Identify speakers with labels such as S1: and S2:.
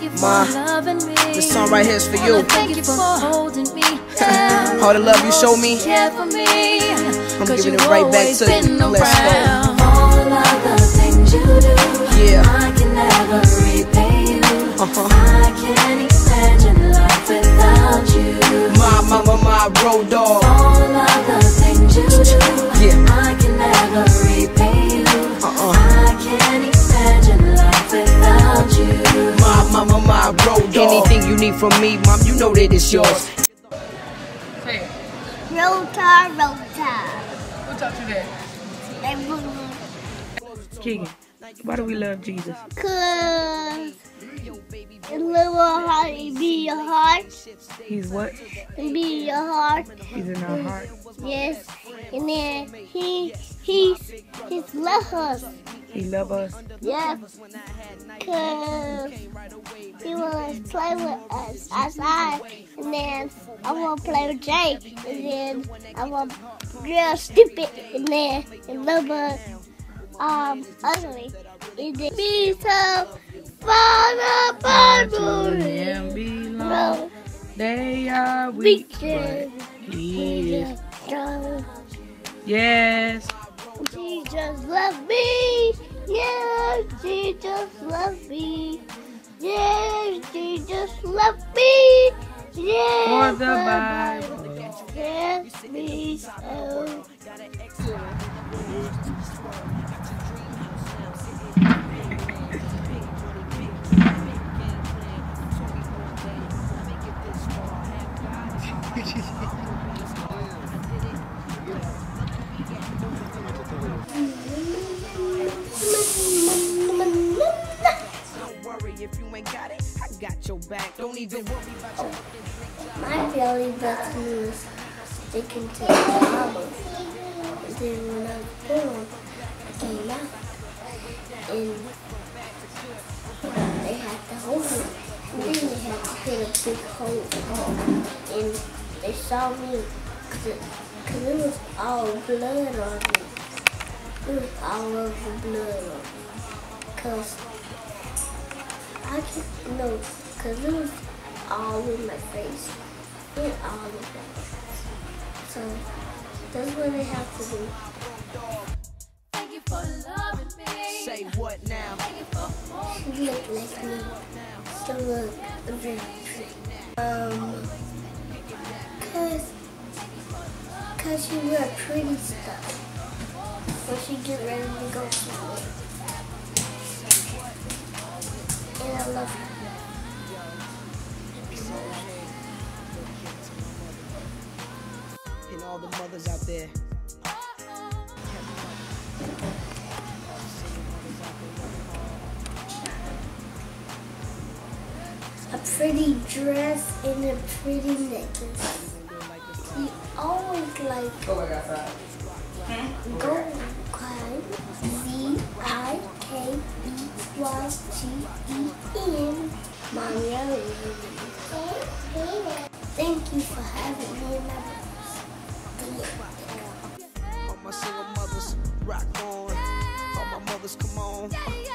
S1: Ma, this song right here is for you.
S2: Thank you for holding me down.
S1: All the love you show me,
S2: I'm
S1: giving it right back to you. Let's go.
S2: All of the things you do,
S1: Yeah.
S2: I can never repay you. I can't imagine life without you.
S1: My road dog.
S2: All of the things you do,
S1: Yeah.
S2: I can never repay you. I can't imagine life without you.
S1: My road dog. Anything you need from me, mom, you know that it's yours.
S3: Say,
S4: Rota.
S3: who taught you that? Keegan, why do we love Jesus?
S4: Cause a little heart, it be your heart,
S3: He's what?
S4: it be your heart.
S3: He's in our heart.
S4: Yes, and then he's love us.
S3: He loves us.
S4: Yes, cause he wanna play with us outside, and then I wanna play with Jay, and then I want real stupid, and then and love us ugly. And then be so far apart.
S3: And belong. They are weak, but He is. Yes.
S4: Jesus love me. Yes, Jesus love me. Yes, Jesus love me. Yes,
S3: For the Bible.
S4: yes, me so.
S1: Don't worry if you ain't got it, I got your back. Don't even worry about your.
S4: My belly button was sticking to the bottle. And then when I was born, I came out. And they had to hold it. And then they had to put a big hole. And they saw me because it was all blood on me. It was all over blood on me. Because I can't, no, because it was all in my face. And all in my face. So that's what they have to do.
S2: Thank you for loving me.
S1: Say what now?
S2: Thank you for holding
S4: She looked like me. She looked very pretty. Cause she wear pretty stuff when she get ready to go somewhere. And I love her.
S1: And all the mothers out there.
S4: A pretty dress and a pretty necklace. He always like go climb Vikeygen. Mario. Thank you for having me in my house.
S1: All my single mothers, rock on. All my mothers, come on.